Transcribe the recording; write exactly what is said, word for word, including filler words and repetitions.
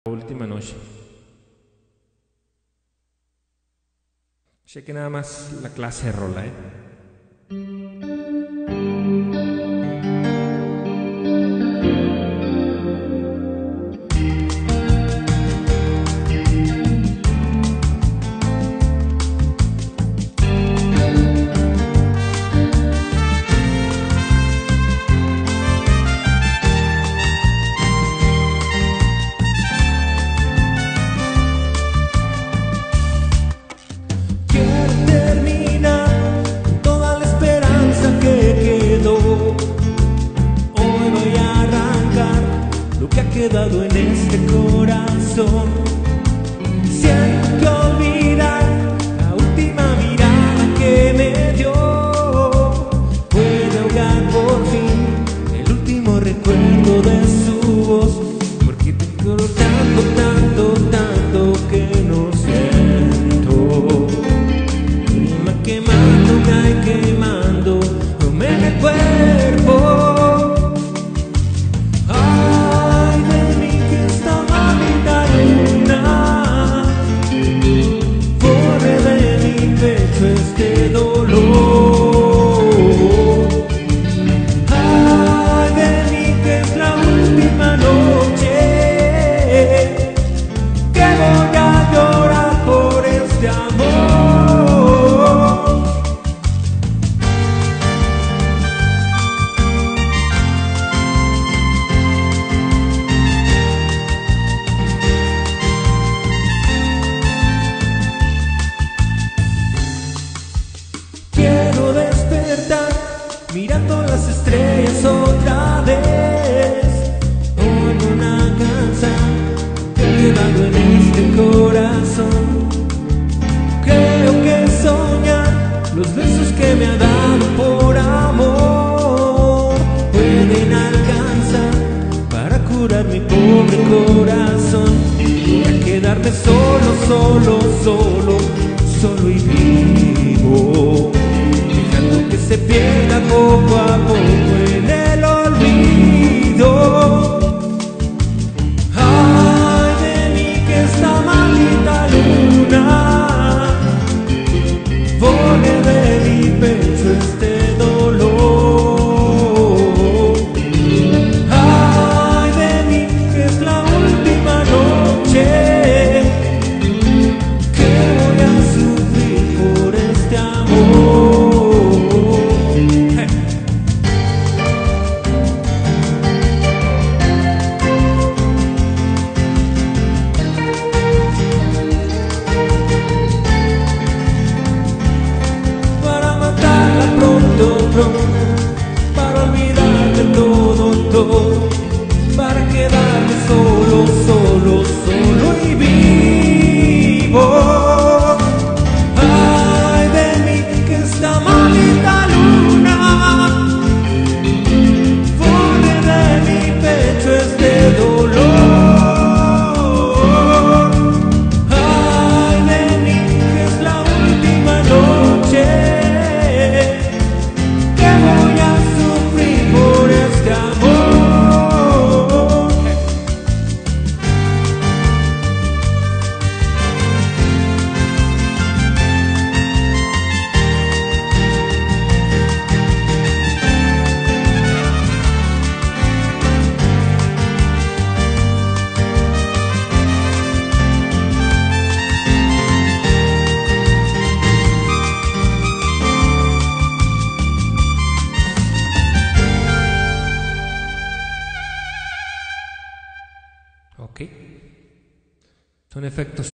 Última noche. Cheque nada más la clase de rola, ¿eh? Quedado en este corazón. Siento que olvidar la última mirada que me dio. Puedo ahogar por fin el último recuerdo de su voz, porque te quiero tanto, tanto, tanto que no siento. Me va quemando, me va quemando, me en el cuerpo. Este dolor, ay de mí que es la última noche, que voy a llorar por este amor. Quiero despertar mirando las estrellas otra vez. Oigo una canción que he quedado en este corazón. Creo que soñar los besos que me ha dado por amor pueden alcanzar para curar mi pobre corazón. Voy a quedarme solo, solo, solo, solo y vivo, que se pierda poco a poco en el olvido. Ay de mí que esta maldita luna pone de mi pecho este dolor. Ay de mí que es la última noche que voy a sufrir por este amor. Para olvidar de todo, todo, para quedarme solo, solo, solo y vivo. Ay de mí que esta maldita luna pone de mi pecho este dolor. Ay de mí que es la última noche voy a sufrir por este amor. Ok, son efectos